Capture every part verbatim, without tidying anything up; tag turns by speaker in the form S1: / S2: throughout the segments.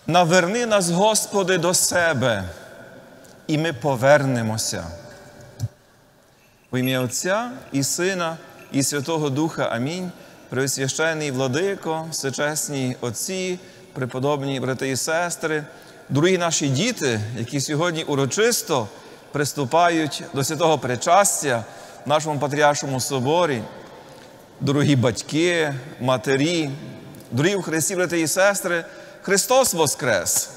S1: Наверни нас, Господи, до себе, і ми повернемося. В ім'я Отця і Сина, і Святого Духа. Амінь. Преосвященний Владико, всечесні отці, преподобні брати і сестри, дорогі наші діти, які сьогодні урочисто приступають до святого причастя в нашому Патріаршому соборі, дорогі батьки, матері, дорогі в Христі брати і сестри, Христос Воскрес!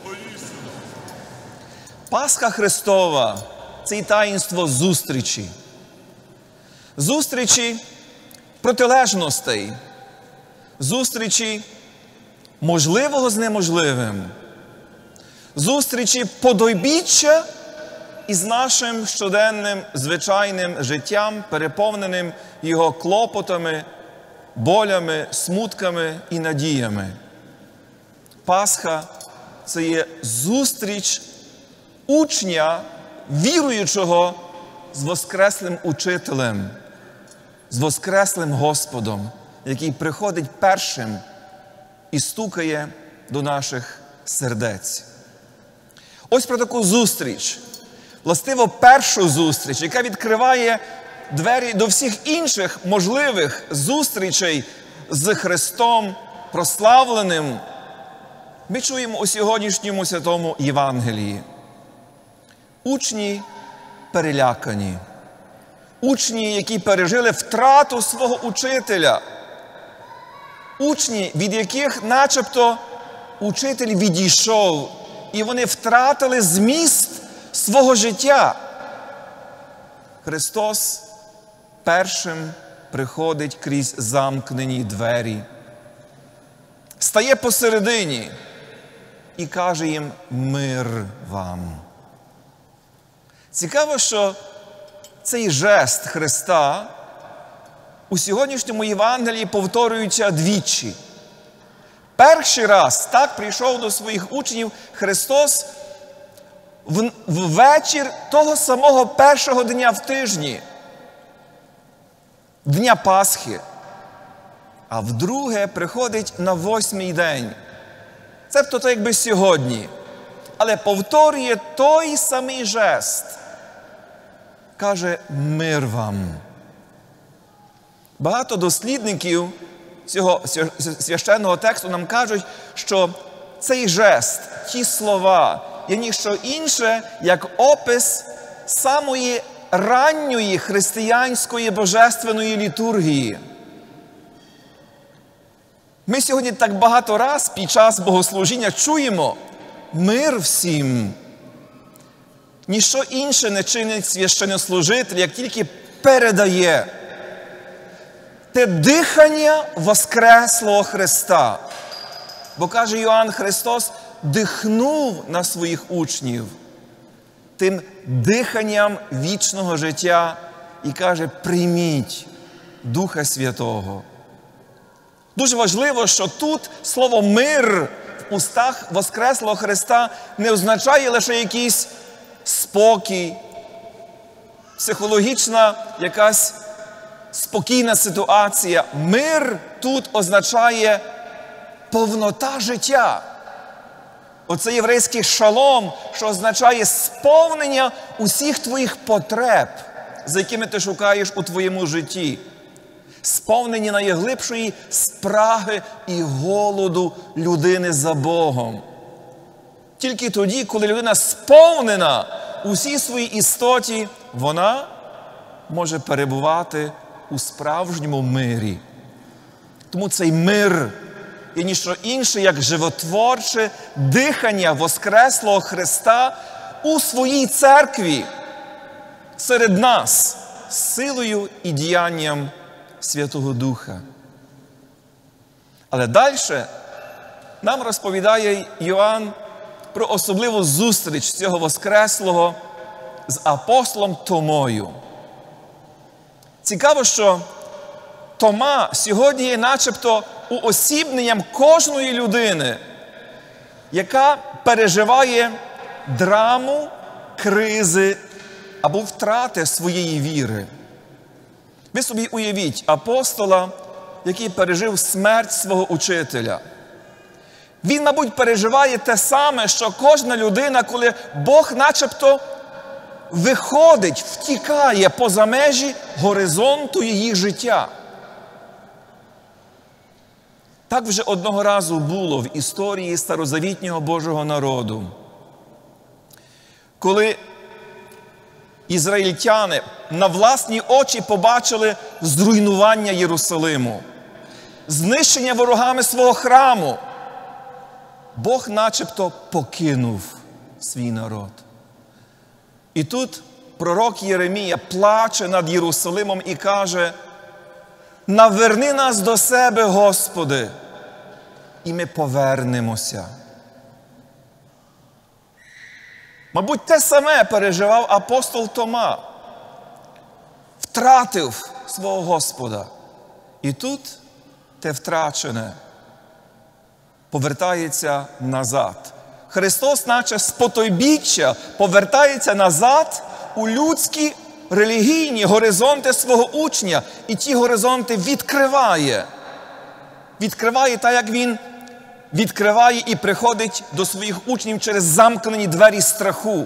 S1: Пасха Христова – це і таїнство зустрічі. Зустрічі протилежностей, зустрічі можливого з неможливим, зустрічі подойбіччя із нашим щоденним звичайним життям, переповненим його клопотами, болями, смутками і надіями. Пасха – це є зустріч учня, віруючого з воскреслим учителем, з воскреслим Господом, який приходить першим і стукає до наших сердець. Ось про таку зустріч, властиво першу зустріч, яка відкриває двері до всіх інших можливих зустрічей з Христом прославленим, ми чуємо у сьогоднішньому Святому Євангелії. Учні перелякані. Учні, які пережили втрату свого учителя. Учні, від яких начебто учитель відійшов, і вони втратили зміст свого життя. Христос першим приходить крізь замкнені двері, стає посередині і каже їм: «Мир вам». Цікаво, що цей жест Христа у сьогоднішньому Євангелії повторюється двічі. Перший раз так прийшов до своїх учнів Христос в, в вечір того самого першого дня в тижні, Дня Пасхи. А вдруге приходить на восьмий день. Цебто то якби сьогодні. Але повторює той самий жест. Каже: «Мир вам». Багато дослідників цього священного тексту нам кажуть, що цей жест, ті слова є ніщо інше, як опис самої ранньої християнської божественної літургії. Ми сьогодні так багато раз під час богослужіння чуємо «мир всім». Ніщо інше не чинить священнослужитель, як тільки передає те дихання воскреслого Христа. Бо, каже Йоанн, Христос дихнув на своїх учнів тим диханням вічного життя і каже: «Прийміть Духа Святого». Дуже важливо, що тут слово «мир» в устах воскреслого Христа не означає лише якийсь спокій, психологічна якась спокійна ситуація. Мир тут означає повнота життя. Оце єврейський шалом, що означає сповнення усіх твоїх потреб, за якими ти шукаєш у твоєму житті. Сповнення найглибшої спраги і голоду людини за Богом. Тільки тоді, коли людина сповнена у всій своїй істоті, вона може перебувати у справжньому мирі. Тому цей мир є ніщо інше, як животворче дихання воскреслого Христа у своїй церкві, серед нас, силою і діянням Святого Духа. Але далі нам розповідає Йоанн про особливу зустріч цього воскреслого з апостолом Томою. Цікаво, що Тома сьогодні є начебто уосібненням кожної людини, яка переживає драму, кризи або втрати своєї віри. Ви собі уявіть апостола, який пережив смерть свого учителя. Він, мабуть, переживає те саме, що кожна людина, коли Бог начебто виходить, втікає поза межі горизонту її життя. Так вже одного разу було в історії старозавітнього Божого народу, коли ізраїльтяни на власні очі побачили зруйнування Єрусалиму, знищення ворогами свого храму. Бог начебто покинув свій народ. І тут пророк Єремія плаче над Єрусалимом і каже: «Наверни нас до себе, Господи, і ми повернемося». Мабуть, те саме переживав апостол Тома. Втратив свого Господа. І тут те втрачене повертається назад. Христос, наче з потойбіччя, повертається назад у людські релігійні горизонти свого учня. І ті горизонти відкриває. Відкриває так, як він відкриває і приходить до своїх учнів через замкнені двері страху.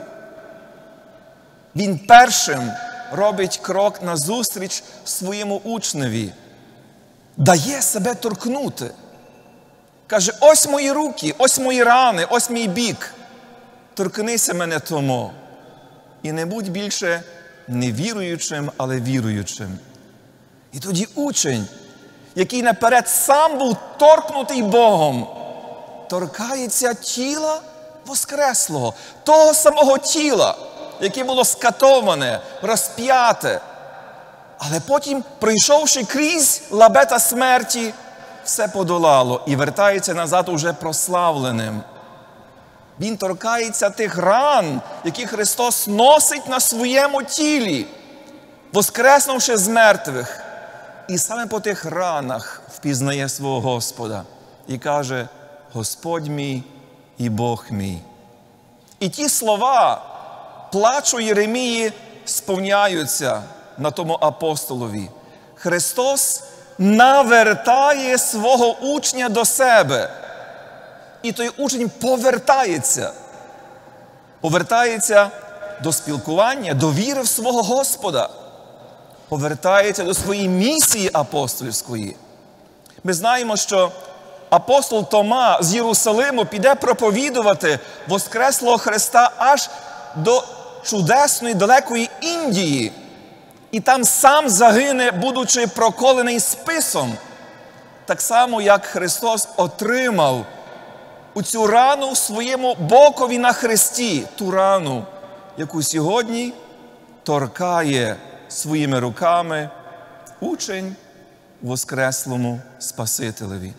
S1: Він першим робить крок назустріч своєму учневі. Дає себе торкнути. Каже: ось мої руки, ось мої рани, ось мій бік. Торкнися мене тому. І не будь більше невіруючим, але віруючим. І тоді учень, який наперед сам був торкнутий Богом, торкається тіла Воскреслого, того самого тіла, яке було скатоване, розп'яте, але потім, пройшовши крізь лабета смерті, все подолало і вертається назад уже прославленим. Він торкається тих ран, які Христос носить на своєму тілі, воскреснувши з мертвих. І саме по тих ранах впізнає свого Господа і каже: «Господь мій і Бог мій». І ті слова плачу Єремії сповняються на тому апостолові. Христос навертає свого учня до себе. І той учень повертається. Повертається до спілкування, до віри в свого Господа. Повертається до своєї місії апостольської. Ми знаємо, що апостол Тома з Єрусалиму піде проповідувати Воскреслого Христа аж до чудесної далекої Індії. І там сам загине, будучи проколений списом. Так само, як Христос отримав у цю рану в своєму бокові на хресті. Ту рану, яку сьогодні торкає своїми руками учень Воскреслому Спасителеві.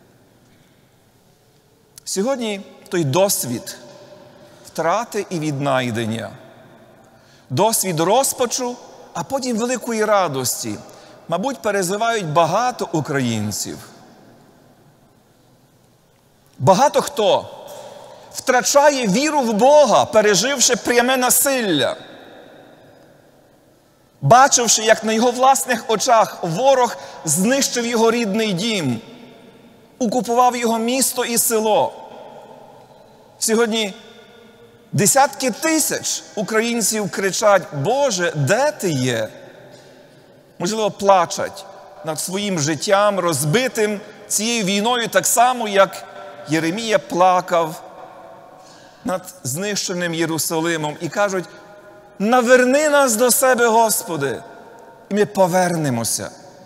S1: Сьогодні той досвід втрати і віднайдення, досвід розпачу, а потім великої радості, мабуть, переживають багато українців. Багато хто втрачає віру в Бога, переживши пряме насилля, бачивши, як на його власних очах ворог знищив його рідний дім, окупував його місто і село. Сьогодні десятки тисяч українців кричать: «Боже, де ти є?» Можливо, плачуть над своїм життям, розбитим цією війною, так само, як Єремія плакав над знищеним Єрусалимом. І кажуть: «Наверни нас до себе, Господи, і ми повернемося».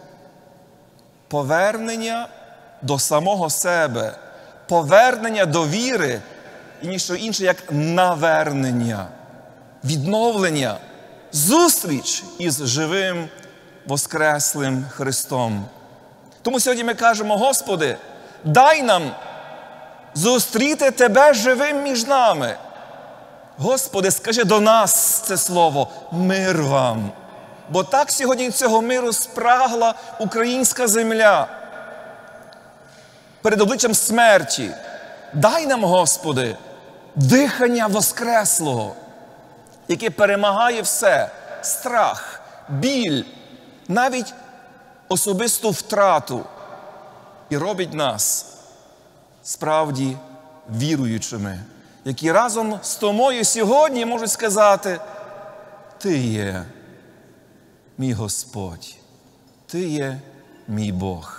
S1: Повернення до самого себе, повернення до віри і ніщо інше, як навернення, відновлення, зустріч із живим Воскреслим Христом. Тому сьогодні ми кажемо: «Господи, дай нам зустріти Тебе живим між нами». Господи, скажи до нас це слово: «Мир вам». Бо так сьогодні цього миру спрагла українська земля. Перед обличчям смерті. Дай нам, Господи, дихання Воскреслого, яке перемагає все: страх, біль, навіть особисту втрату, і робить нас справді віруючими, які разом з Томою сьогодні можуть сказати: «Ти є мій Господь, Ти є мій Бог».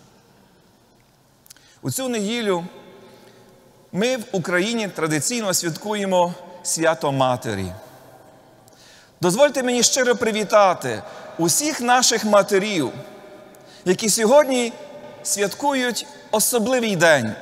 S1: У цю неділю ми в Україні традиційно святкуємо Свято Матері. Дозвольте мені щиро привітати усіх наших матерів, які сьогодні святкують особливий день.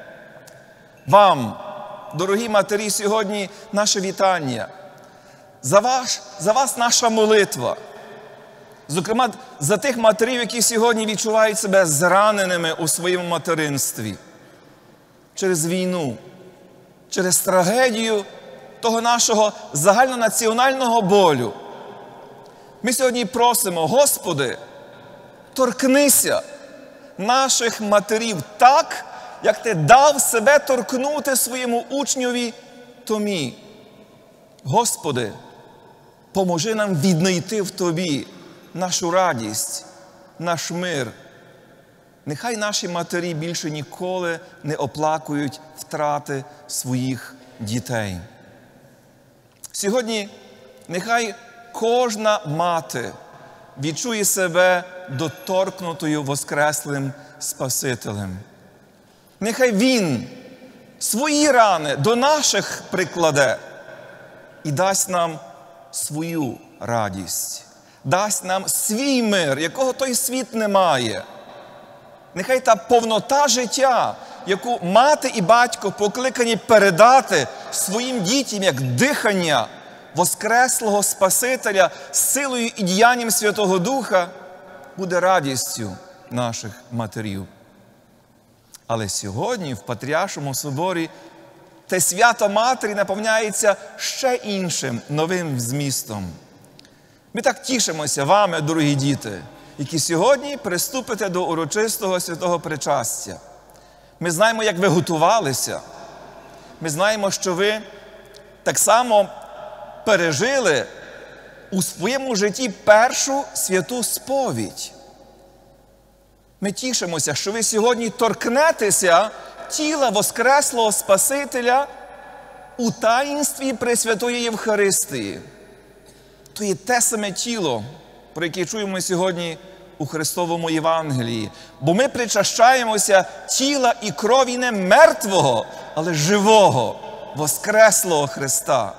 S1: Вам, дорогі матері, сьогодні наше вітання. За вас, за вас наша молитва. Зокрема, за тих матерів, які сьогодні відчувають себе зраненими у своєму материнстві. Через війну, через трагедію того нашого загальнонаціонального болю. Ми сьогодні просимо: Господи, торкнися наших матерів так, як Ти дав себе торкнути своєму учньові Томі. Господи, поможи нам віднайти в Тобі нашу радість, наш мир. Нехай наші матері більше ніколи не оплакують втрати своїх дітей. Сьогодні нехай кожна мати відчує себе доторкнутою воскреслим Спасителем. Нехай Він свої рани до наших прикладе і дасть нам свою радість, дасть нам свій мир, якого той світ не має. Нехай та повнота життя, яку мати і батько покликані передати своїм дітям, як дихання воскреслого Спасителя з силою і діянням Святого Духа, буде радістю наших матерів. Але сьогодні в Патріаршому соборі те свято Матері наповняється ще іншим новим змістом. Ми так тішимося вами, дорогі діти, які сьогодні приступите до урочистого святого причастя. Ми знаємо, як ви готувалися. Ми знаємо, що ви так само пережили у своєму житті першу святу сповідь. Ми тішимося, що ви сьогодні торкнетеся тіла воскреслого Спасителя у таїнстві Пресвятої Євхаристії. То є те саме тіло, про яке чуємо сьогодні у Христовому Євангелії. Бо ми причащаємося тіла і крові не мертвого, але живого, воскреслого Христа.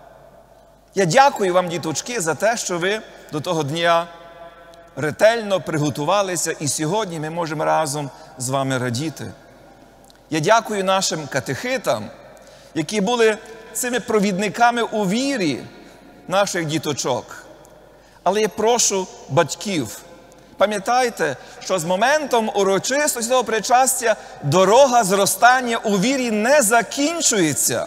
S1: Я дякую вам, діточки, за те, що ви до того дня ретельно приготувалися, і сьогодні ми можемо разом з вами радіти. Я дякую нашим катехитам, які були цими провідниками у вірі наших діточок. Але я прошу батьків, пам'ятайте, що з моментом урочистого святого причастя дорога зростання у вірі не закінчується.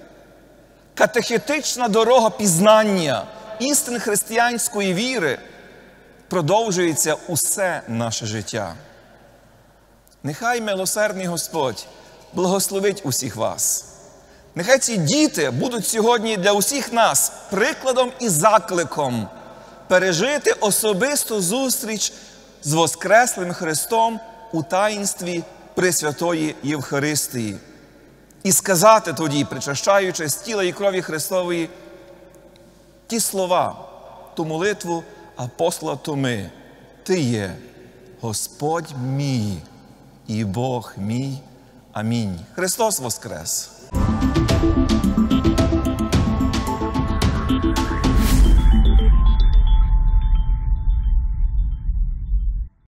S1: Катехетична дорога пізнання істин християнської віри продовжується усе наше життя. Нехай милосердний Господь благословить усіх вас. Нехай ці діти будуть сьогодні для усіх нас прикладом і закликом пережити особисту зустріч з воскреслим Христом у таїнстві Пресвятої Євхаристії. І сказати тоді, причащаючи з тіла і крові Христової, ті слова, ту молитву апостола Томи: «Ти є Господь мій і Бог мій. Амінь». Христос воскрес!